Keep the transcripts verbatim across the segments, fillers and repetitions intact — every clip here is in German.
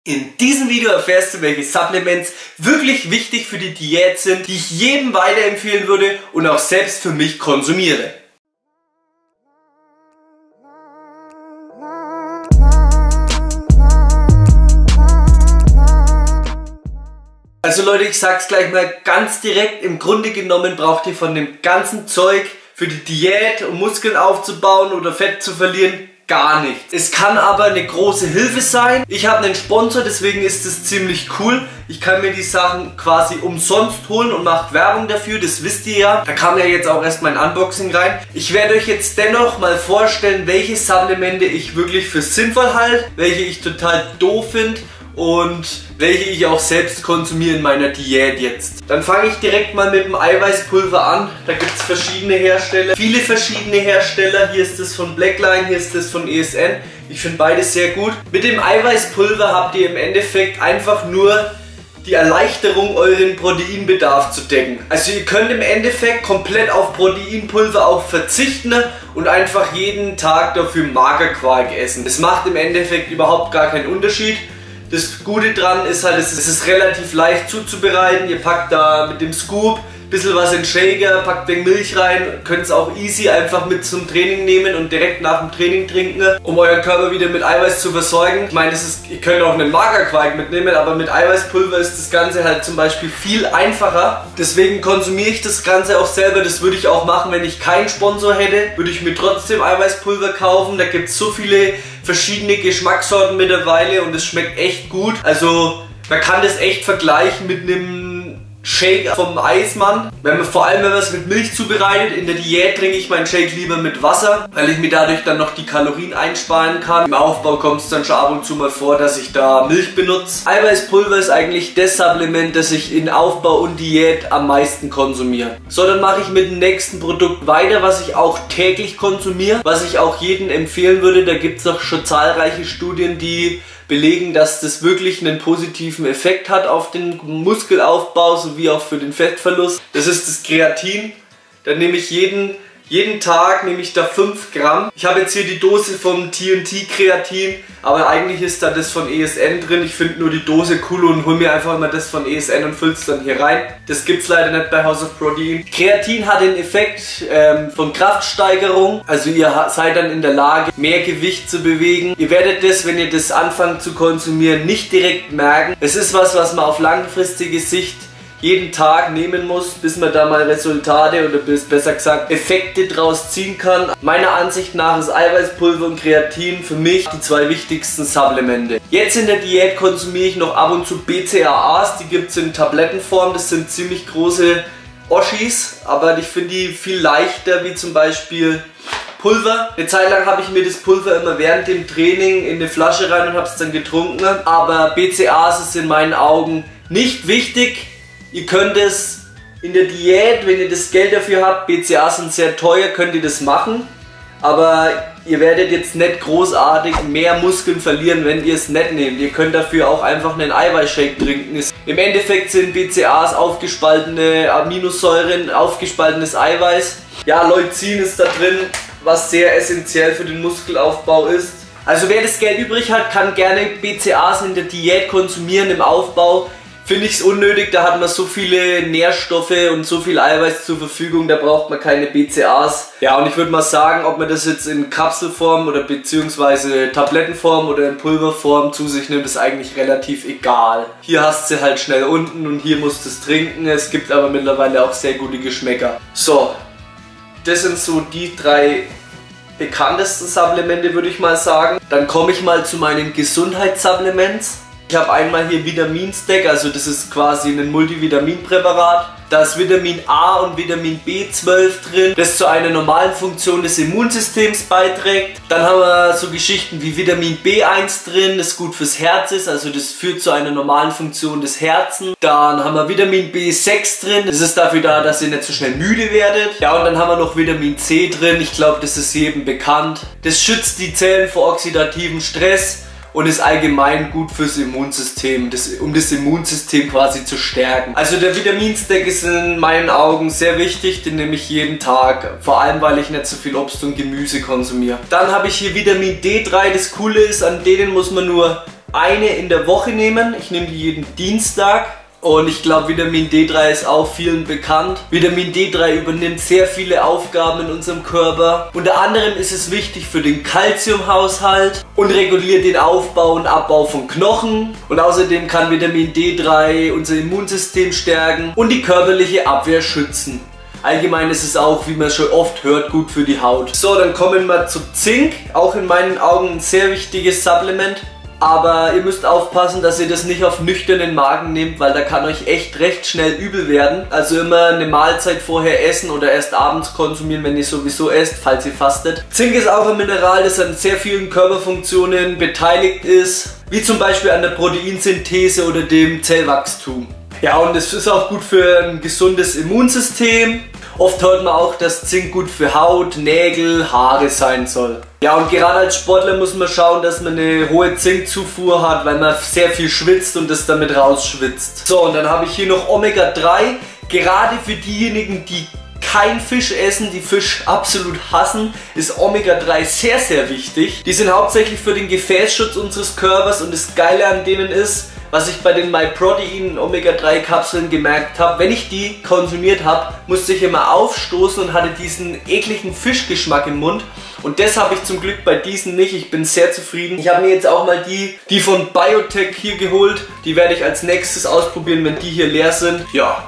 In diesem Video erfährst du, welche Supplements wirklich wichtig für die Diät sind, die ich jedem weiterempfehlen würde und auch selbst für mich konsumiere. Also Leute, ich sag's gleich mal ganz direkt, im Grunde genommen braucht ihr von dem ganzen Zeug für die Diät, um Muskeln aufzubauen oder Fett zu verlieren, gar nichts. Es kann aber eine große Hilfe sein. Ich habe einen Sponsor, deswegen ist es ziemlich cool. Ich kann mir die Sachen quasi umsonst holen und macht Werbung dafür, das wisst ihr ja. Da kam ja jetzt auch erst mein Unboxing rein. Ich werde euch jetzt dennoch mal vorstellen, welche Supplemente ich wirklich für sinnvoll halte, welche ich total doof finde und welche ich auch selbst konsumiere in meiner Diät jetzt. Dann fange ich direkt mal mit dem Eiweißpulver an. Da gibt es verschiedene Hersteller, viele verschiedene Hersteller. Hier ist das von Blackline, hier ist das von E S N. Ich finde beide sehr gut. Mit dem Eiweißpulver habt ihr im Endeffekt einfach nur die Erleichterung, euren Proteinbedarf zu decken. Also ihr könnt im Endeffekt komplett auf Proteinpulver auch verzichten und einfach jeden Tag dafür Magerquark essen. Das macht im Endeffekt überhaupt gar keinen Unterschied. Das Gute dran ist halt, es ist relativ leicht zuzubereiten. Ihr packt da mit dem Scoop ein bisschen was in den Shaker, packt den Milch rein, könnt es auch easy einfach mit zum Training nehmen und direkt nach dem Training trinken, um euren Körper wieder mit Eiweiß zu versorgen. Ich meine, das ist, ihr könnt auch einen Magerquark mitnehmen, aber mit Eiweißpulver ist das Ganze halt zum Beispiel viel einfacher. Deswegen konsumiere ich das Ganze auch selber. Das würde ich auch machen, wenn ich keinen Sponsor hätte. Würde ich mir trotzdem Eiweißpulver kaufen. Da gibt es so viele verschiedene Geschmackssorten mittlerweile und es schmeckt echt gut. Also man kann das echt vergleichen mit einem Shake vom Eismann. Wenn man, vor allem wenn man es mit Milch zubereitet. In der Diät trinke ich meinen Shake lieber mit Wasser, weil ich mir dadurch dann noch die Kalorien einsparen kann. Im Aufbau kommt es dann schon ab und zu mal vor, dass ich da Milch benutze. Eiweißpulver ist eigentlich das Supplement, das ich in Aufbau und Diät am meisten konsumiere. So, dann mache ich mit dem nächsten Produkt weiter, was ich auch täglich konsumiere, was ich auch jedem empfehlen würde. Da gibt es auch schon zahlreiche Studien, die belegen, dass das wirklich einen positiven Effekt hat auf den Muskelaufbau sowie auch für den Fettverlust. Das ist das Kreatin. Da nehme ich jeden, jeden Tag nehme ich da fünf Gramm. Ich habe jetzt hier die Dose vom T N T Kreatin, aber eigentlich ist da das von E S N drin. Ich finde nur die Dose cool und hole mir einfach mal das von E S N und fülle es dann hier rein. Das gibt es leider nicht bei House of Protein. Kreatin hat den Effekt ähm, von Kraftsteigerung. Also ihr seid dann in der Lage, mehr Gewicht zu bewegen. Ihr werdet das, wenn ihr das anfangt zu konsumieren, nicht direkt merken. Es ist was, was man auf langfristige Sicht jeden Tag nehmen muss, bis man da mal Resultate oder bis, besser gesagt Effekte draus ziehen kann. Meiner Ansicht nach ist Eiweißpulver und Kreatin für mich die zwei wichtigsten Supplemente. Jetzt in der Diät konsumiere ich noch ab und zu B C A As, die gibt es in Tablettenform, das sind ziemlich große Oschis, aber ich finde die viel leichter wie zum Beispiel Pulver. Eine Zeit lang habe ich mir das Pulver immer während dem Training in eine Flasche rein und habe es dann getrunken, aber B C A As ist in meinen Augen nicht wichtig. Ihr könnt es in der Diät, wenn ihr das Geld dafür habt, B C A As sind sehr teuer, könnt ihr das machen. Aber ihr werdet jetzt nicht großartig mehr Muskeln verlieren, wenn ihr es nicht nehmt. Ihr könnt dafür auch einfach einen Eiweißshake trinken. Im Endeffekt sind B C A As aufgespaltene Aminosäuren, aufgespaltenes Eiweiß. Ja, Leucin ist da drin, was sehr essentiell für den Muskelaufbau ist. Also wer das Geld übrig hat, kann gerne B C A As in der Diät konsumieren, im Aufbau. Finde ich es unnötig, da hat man so viele Nährstoffe und so viel Eiweiß zur Verfügung, da braucht man keine B C A As. Ja, und ich würde mal sagen, ob man das jetzt in Kapselform oder beziehungsweise Tablettenform oder in Pulverform zu sich nimmt, ist eigentlich relativ egal. Hier hast du halt schnell unten und hier musst du es trinken, es gibt aber mittlerweile auch sehr gute Geschmäcker. So, das sind so die drei bekanntesten Supplemente, würde ich mal sagen. Dann komme ich mal zu meinen Gesundheitssupplements. Ich habe einmal hier Vitamin Stack, also das ist quasi ein Multivitaminpräparat. Da ist Vitamin A und Vitamin B zwölf drin, das zu einer normalen Funktion des Immunsystems beiträgt. Dann haben wir so Geschichten wie Vitamin B eins drin, das gut fürs Herz ist, also das führt zu einer normalen Funktion des Herzens. Dann haben wir Vitamin B sechs drin, das ist dafür da, dass ihr nicht so schnell müde werdet. Ja, und dann haben wir noch Vitamin C drin, ich glaube, das ist jedem bekannt. Das schützt die Zellen vor oxidativen Stress und ist allgemein gut fürs Immunsystem, das, um das Immunsystem quasi zu stärken. Also der Vitaminstack ist in meinen Augen sehr wichtig, den nehme ich jeden Tag, vor allem weil ich nicht so viel Obst und Gemüse konsumiere. Dann habe ich hier Vitamin D drei, das Coole ist, an denen muss man nur eine in der Woche nehmen. Ich nehme die jeden Dienstag. Und ich glaube, Vitamin D drei ist auch vielen bekannt. Vitamin D drei übernimmt sehr viele Aufgaben in unserem Körper. Unter anderem ist es wichtig für den Kalziumhaushalt und reguliert den Aufbau und Abbau von Knochen. Und außerdem kann Vitamin D drei unser Immunsystem stärken und die körperliche Abwehr schützen. Allgemein ist es auch, wie man schon oft hört, gut für die Haut. So, dann kommen wir zu Zink. Auch in meinen Augen ein sehr wichtiges Supplement. Aber ihr müsst aufpassen, dass ihr das nicht auf nüchternen Magen nehmt, weil da kann euch echt recht schnell übel werden. Also immer eine Mahlzeit vorher essen oder erst abends konsumieren, wenn ihr sowieso esst, falls ihr fastet. Zink ist auch ein Mineral, das an sehr vielen Körperfunktionen beteiligt ist, wie zum Beispiel an der Proteinsynthese oder dem Zellwachstum. Ja, und es ist auch gut für ein gesundes Immunsystem. Oft hört man auch, dass Zink gut für Haut, Nägel, Haare sein soll. Ja, und gerade als Sportler muss man schauen, dass man eine hohe Zinkzufuhr hat, weil man sehr viel schwitzt und das damit rausschwitzt. So, und dann habe ich hier noch Omega drei. Gerade für diejenigen, die kein Fisch essen, die Fisch absolut hassen, ist Omega drei sehr, sehr wichtig. Die sind hauptsächlich für den Gefäßschutz unseres Körpers und das Geile an denen ist, was ich bei den MyProtein Omega drei Kapseln gemerkt habe, wenn ich die konsumiert habe, musste ich immer aufstoßen und hatte diesen ekligen Fischgeschmack im Mund. Und das habe ich zum Glück bei diesen nicht. Ich bin sehr zufrieden. Ich habe mir jetzt auch mal die, die von Biotech hier geholt. Die werde ich als nächstes ausprobieren, wenn die hier leer sind. Ja,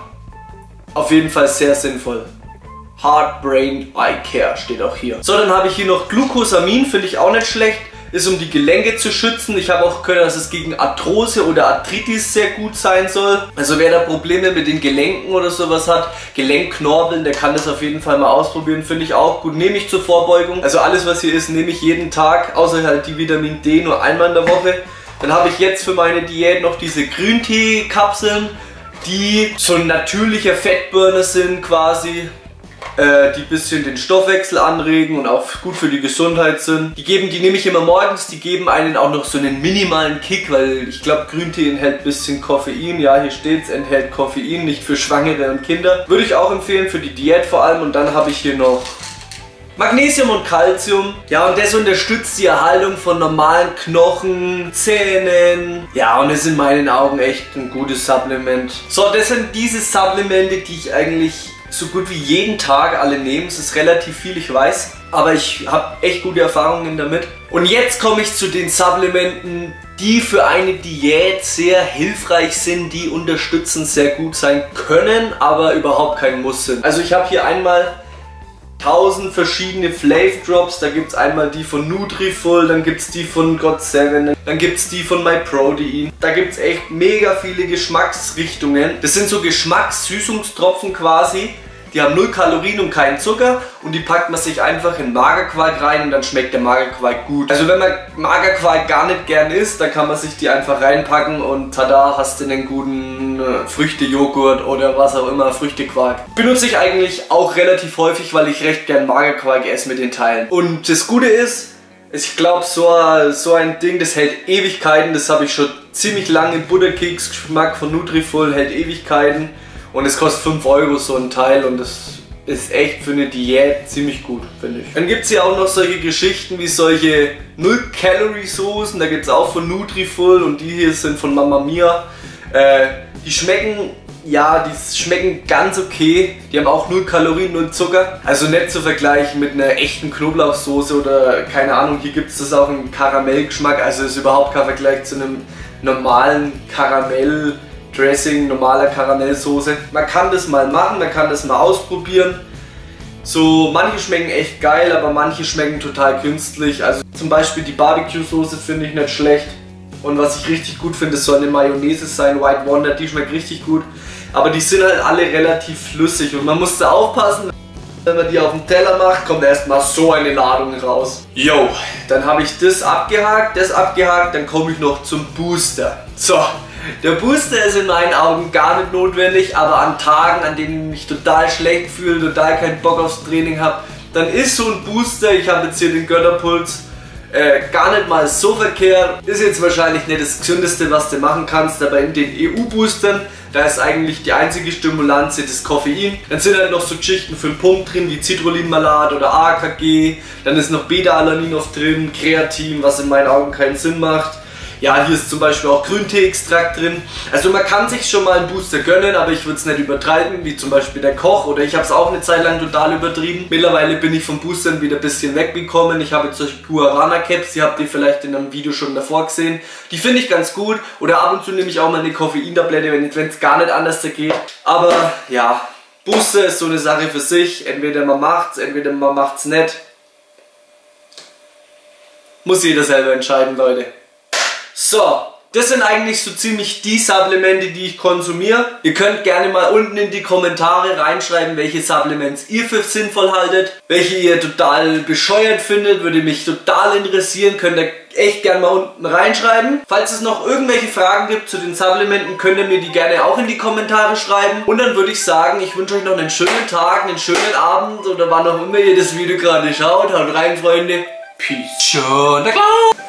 auf jeden Fall sehr sinnvoll. Heart, Brain, Eye Care steht auch hier. So, dann habe ich hier noch Glucosamin, finde ich auch nicht schlecht. Ist um die Gelenke zu schützen. Ich habe auch gehört, dass es gegen Arthrose oder Arthritis sehr gut sein soll. Also wer da Probleme mit den Gelenken oder sowas hat, Gelenkknorpeln, der kann das auf jeden Fall mal ausprobieren. Finde ich auch gut. Nehme ich zur Vorbeugung. Also alles, was hier ist, nehme ich jeden Tag, außer halt die Vitamin D nur einmal in der Woche. Dann habe ich jetzt für meine Diät noch diese Grüntee-Kapseln, die so ein natürlicher Fettburner sind quasi. Die ein bisschen den Stoffwechsel anregen und auch gut für die Gesundheit sind. Die geben, die nehme ich immer morgens, die geben einen auch noch so einen minimalen Kick, weil ich glaube Grüntee enthält ein bisschen Koffein. Ja, hier steht es, enthält Koffein, nicht für Schwangere und Kinder. Würde ich auch empfehlen, für die Diät vor allem. Und dann habe ich hier noch Magnesium und Calcium. Ja, und das unterstützt die Erhaltung von normalen Knochen, Zähnen. Ja, und ist in meinen Augen echt ein gutes Supplement. So, das sind diese Supplemente, die ich eigentlich so gut wie jeden Tag alle nehmen. Es ist relativ viel, ich weiß, aber ich habe echt gute Erfahrungen damit. Und jetzt komme ich zu den Supplementen, die für eine Diät sehr hilfreich sind, die unterstützend sehr gut sein können, aber überhaupt kein Muss sind. Also ich habe hier einmal tausend verschiedene Flav Drops. Da gibt es einmal die von Nutrifol, dann gibt es die von God seven, dann gibt es die von MyProtein. Da gibt es echt mega viele Geschmacksrichtungen. Das sind so Geschmackssüßungstropfen quasi. Die haben null Kalorien und keinen Zucker und die packt man sich einfach in Magerquark rein und dann schmeckt der Magerquark gut. Also wenn man Magerquark gar nicht gern isst, dann kann man sich die einfach reinpacken und tada, hast du einen guten äh, Früchtejoghurt oder was auch immer, Früchtequark. Benutze ich eigentlich auch relativ häufig, weil ich recht gern Magerquark esse mit den Teilen. Und das Gute ist, ich glaube so, so ein Ding, das hält Ewigkeiten, das habe ich schon ziemlich lange. Butterkeks-Geschmack von Nutrifol hält Ewigkeiten. Und es kostet fünf Euro so ein Teil und das ist echt für eine Diät ziemlich gut, finde ich. Dann gibt es hier auch noch solche Geschichten wie solche null-Calorie-Soßen. Da gibt es auch von Nutrifol und die hier sind von Mamma Mia. Äh, die schmecken, ja, die schmecken ganz okay. Die haben auch null Kalorien, null Zucker. Also nicht zu vergleichen mit einer echten Knoblauchsoße oder keine Ahnung. Hier gibt es das auch im Karamellgeschmack. Also ist überhaupt kein Vergleich zu einem normalen Karamell. Dressing, normaler Karamellsoße. Man kann das mal machen, man kann das mal ausprobieren. So, manche schmecken echt geil, aber manche schmecken total künstlich. Also zum Beispiel die Barbecue-Soße finde ich nicht schlecht. Und was ich richtig gut finde, soll eine Mayonnaise sein, White Wonder, die schmeckt richtig gut. Aber die sind halt alle relativ flüssig und man muss da aufpassen. Wenn man die auf den Teller macht, kommt erstmal so eine Ladung raus. Yo, dann habe ich das abgehakt, das abgehakt, dann komme ich noch zum Booster. So. Der Booster ist in meinen Augen gar nicht notwendig, aber an Tagen, an denen ich mich total schlecht fühle, total keinen Bock aufs Training habe, dann ist so ein Booster, ich habe jetzt hier den Götterpuls, äh, gar nicht mal so verkehrt. Ist jetzt wahrscheinlich nicht das Gesündeste, was du machen kannst, aber in den E U-Boostern, da ist eigentlich die einzige Stimulanz das Koffein. Dann sind halt noch so Geschichten für den Pump drin, wie Citrullin-Malat oder A K G. Dann ist noch Beta-Alanin oft drin, Kreatin, was in meinen Augen keinen Sinn macht. Ja, hier ist zum Beispiel auch Grüntee-Extrakt drin. Also man kann sich schon mal einen Booster gönnen, aber ich würde es nicht übertreiben, wie zum Beispiel der Koch, oder ich habe es auch eine Zeit lang total übertrieben. Mittlerweile bin ich vom Boostern wieder ein bisschen weggekommen. Ich habe jetzt solche Guarana Caps, die habt ihr vielleicht in einem Video schon davor gesehen. Die finde ich ganz gut, oder ab und zu nehme ich auch mal eine Koffeintablette, wenn es gar nicht anders geht. Aber ja, Booster ist so eine Sache für sich. Entweder man macht's, entweder man macht's nicht. Muss jeder selber entscheiden, Leute. So, das sind eigentlich so ziemlich die Supplemente, die ich konsumiere. Ihr könnt gerne mal unten in die Kommentare reinschreiben, welche Supplements ihr für sinnvoll haltet, welche ihr total bescheuert findet, würde mich total interessieren, könnt ihr echt gerne mal unten reinschreiben. Falls es noch irgendwelche Fragen gibt zu den Supplementen, könnt ihr mir die gerne auch in die Kommentare schreiben. Und dann würde ich sagen, ich wünsche euch noch einen schönen Tag, einen schönen Abend oder wann auch immer ihr das Video gerade schaut. Haut rein, Freunde. Peace. Schon, na klar.